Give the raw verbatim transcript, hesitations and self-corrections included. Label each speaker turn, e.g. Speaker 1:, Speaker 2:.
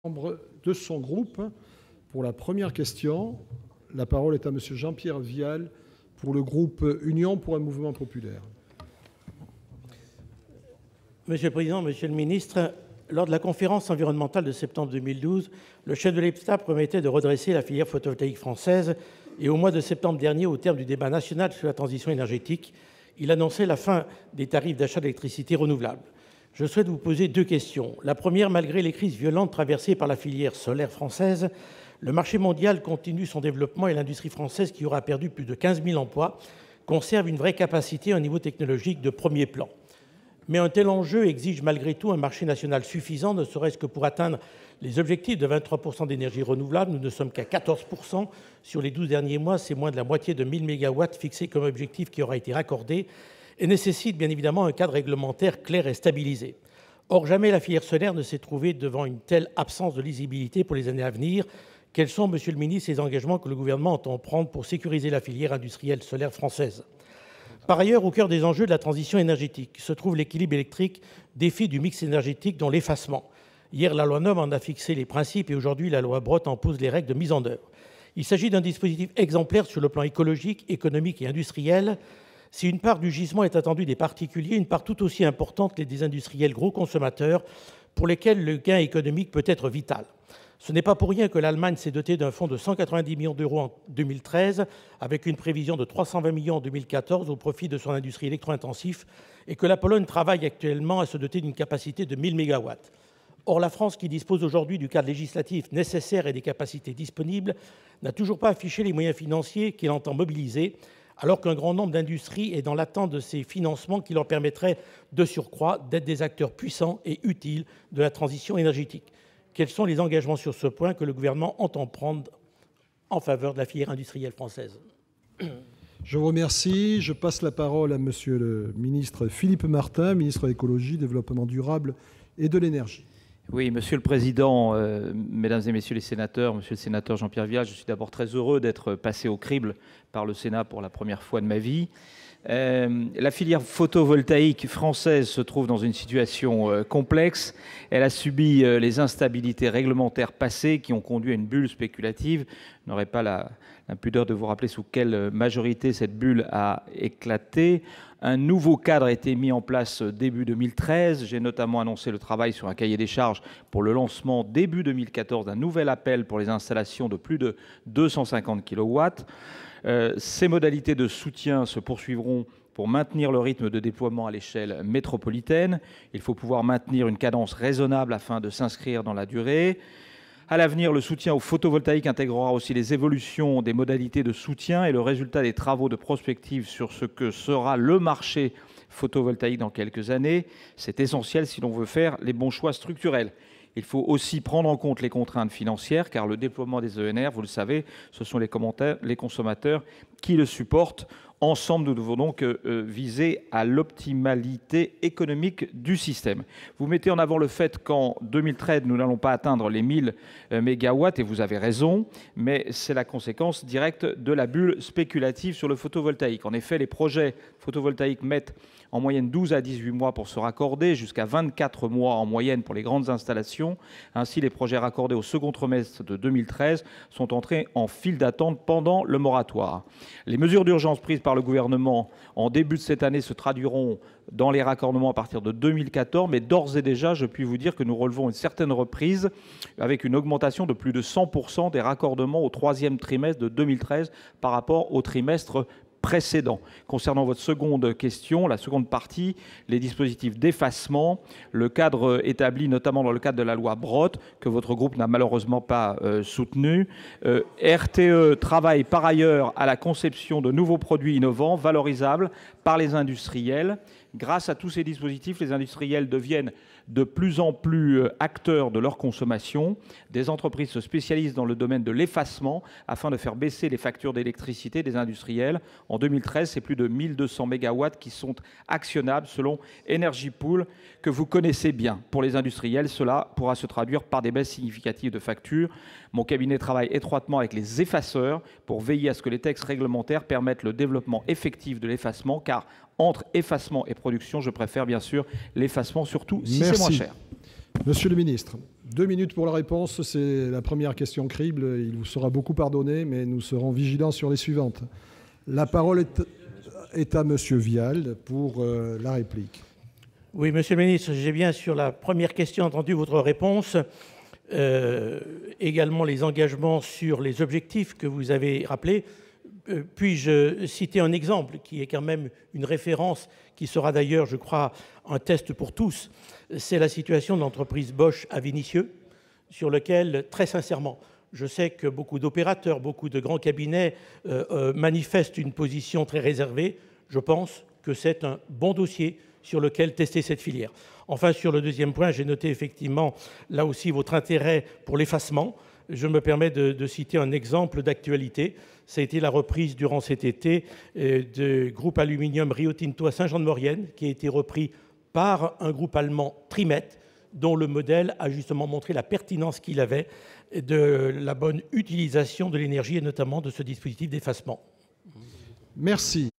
Speaker 1: Membre de son groupe. Pour la première question, la parole est à Monsieur Jean-Pierre Vial pour le groupe Union pour un mouvement populaire.
Speaker 2: Monsieur le Président, Monsieur le Ministre, lors de la conférence environnementale de septembre deux mille douze, le chef de l'État promettait de redresser la filière photovoltaïque française et au mois de septembre dernier, au terme du débat national sur la transition énergétique, il annonçait la fin des tarifs d'achat d'électricité renouvelable. Je souhaite vous poser deux questions. La première, malgré les crises violentes traversées par la filière solaire française, le marché mondial continue son développement et l'industrie française, qui aura perdu plus de quinze mille emplois, conserve une vraie capacité à un niveau technologique de premier plan. Mais un tel enjeu exige malgré tout un marché national suffisant, ne serait-ce que pour atteindre les objectifs de vingt-trois pour cent d'énergie renouvelable. Nous ne sommes qu'à quatorze pour cent. Sur les douze derniers mois, c'est moins de la moitié de mille mégawatts fixés comme objectif qui aura été raccordé, et nécessite bien évidemment un cadre réglementaire clair et stabilisé. Or, jamais la filière solaire ne s'est trouvée devant une telle absence de lisibilité pour les années à venir. Quels sont, Monsieur le Ministre, les engagements que le gouvernement entend prendre pour sécuriser la filière industrielle solaire française ? Par ailleurs, au cœur des enjeux de la transition énergétique se trouve l'équilibre électrique, défi du mix énergétique dont l'effacement. Hier, la loi NOM en a fixé les principes et aujourd'hui, la loi Brottes en pose les règles de mise en œuvre. Il s'agit d'un dispositif exemplaire sur le plan écologique, économique et industriel. Si une part du gisement est attendue des particuliers, une part tout aussi importante l'est des industriels gros consommateurs pour lesquels le gain économique peut être vital. Ce n'est pas pour rien que l'Allemagne s'est dotée d'un fonds de cent quatre-vingt-dix millions d'euros en deux mille treize, avec une prévision de trois cent vingt millions en deux mille quatorze au profit de son industrie électro-intensive, et que la Pologne travaille actuellement à se doter d'une capacité de mille mégawatts. Or, la France, qui dispose aujourd'hui du cadre législatif nécessaire et des capacités disponibles, n'a toujours pas affiché les moyens financiers qu'elle entend mobiliser, alors qu'un grand nombre d'industries est dans l'attente de ces financements qui leur permettraient, de surcroît, d'être des acteurs puissants et utiles de la transition énergétique. Quels sont les engagements sur ce point que le gouvernement entend prendre en faveur de la filière industrielle française ?
Speaker 1: Je vous remercie. Je passe la parole à Monsieur le ministre Philippe Martin, ministre de l'Écologie, Développement durable et de l'Énergie.
Speaker 3: Oui, Monsieur le Président, euh, Mesdames et Messieurs les sénateurs, Monsieur le sénateur Jean-Pierre Vial, je suis d'abord très heureux d'être passé au crible par le Sénat pour la première fois de ma vie. Euh, la filière photovoltaïque française se trouve dans une situation euh, complexe. Elle a subi euh, les instabilités réglementaires passées qui ont conduit à une bulle spéculative. Je n'aurai pas la, la pudeur de vous rappeler sous quelle majorité cette bulle a éclaté. Un nouveau cadre a été mis en place début deux mille treize. J'ai notamment annoncé le travail sur un cahier des charges pour le lancement début deux mille quatorze d'un nouvel appel pour les installations de plus de deux cent cinquante kilowatts. Euh, ces modalités de soutien se poursuivront pour maintenir le rythme de déploiement à l'échelle métropolitaine. Il faut pouvoir maintenir une cadence raisonnable afin de s'inscrire dans la durée. À l'avenir, le soutien au photovoltaïque intégrera aussi les évolutions des modalités de soutien et le résultat des travaux de prospective sur ce que sera le marché photovoltaïque dans quelques années. C'est essentiel si l'on veut faire les bons choix structurels. Il faut aussi prendre en compte les contraintes financières, car le déploiement des E N R, vous le savez, ce sont les, les consommateurs qui le supportent. Ensemble, nous devons donc euh, viser à l'optimalité économique du système. Vous mettez en avant le fait qu'en deux mille treize, nous n'allons pas atteindre les mille mégawatts, et vous avez raison, mais c'est la conséquence directe de la bulle spéculative sur le photovoltaïque. En effet, les projets photovoltaïques mettent en moyenne douze à dix-huit mois pour se raccorder, jusqu'à vingt-quatre mois en moyenne pour les grandes installations. Ainsi, les projets raccordés au second trimestre de deux mille treize sont entrés en file d'attente pendant le moratoire. Les mesures d'urgence prises par le gouvernement en début de cette année se traduiront dans les raccordements à partir de deux mille quatorze, mais d'ores et déjà, je puis vous dire que nous relevons une certaine reprise avec une augmentation de plus de cent pour cent des raccordements au troisième trimestre de deux mille treize par rapport au trimestre précédent. Concernant votre seconde question, la seconde partie, les dispositifs d'effacement, le cadre établi notamment dans le cadre de la loi Brottes, que votre groupe n'a malheureusement pas euh, soutenu. Euh, R T E travaille par ailleurs à la conception de nouveaux produits innovants, valorisables par les industriels. Grâce à tous ces dispositifs, les industriels deviennent de plus en plus acteurs de leur consommation. Des entreprises se spécialisent dans le domaine de l'effacement afin de faire baisser les factures d'électricité des industriels. En deux mille treize, c'est plus de mille deux cents mégawatts qui sont actionnables selon Energy Pool, que vous connaissez bien. Pour les industriels, cela pourra se traduire par des baisses significatives de factures. Mon cabinet travaille étroitement avec les effaceurs pour veiller à ce que les textes réglementaires permettent le développement effectif de l'effacement, car entre effacement et production, je préfère bien sûr l'effacement, surtout si c'est moins cher.
Speaker 1: Monsieur le ministre, Deux minutes pour la réponse, c'est la première question crible. Il vous sera beaucoup pardonné, mais nous serons vigilants sur les suivantes. La parole est, est à Monsieur Vial pour euh, la réplique.
Speaker 2: Oui, Monsieur le ministre, j'ai bien sur la première question entendu votre réponse. Euh, également les engagements sur les objectifs que vous avez rappelés. Euh, puis-je citer un exemple qui est quand même une référence, qui sera d'ailleurs, je crois, un test pour tous. C'est la situation de l'entreprise Bosch à Vénissieux, sur lequel, très sincèrement, je sais que beaucoup d'opérateurs, beaucoup de grands cabinets euh, euh, manifestent une position très réservée. Je pense que c'est un bon dossier sur lequel tester cette filière. Enfin, sur le deuxième point, j'ai noté effectivement, là aussi, votre intérêt pour l'effacement. Je me permets de, de citer un exemple d'actualité. Ça a été la reprise durant cet été euh, du groupe aluminium Rio Tinto à Saint-Jean-de-Maurienne, qui a été repris par un groupe allemand, Trimet, dont le modèle a justement montré la pertinence qu'il avait de la bonne utilisation de l'énergie et notamment de ce dispositif d'effacement.
Speaker 1: Merci.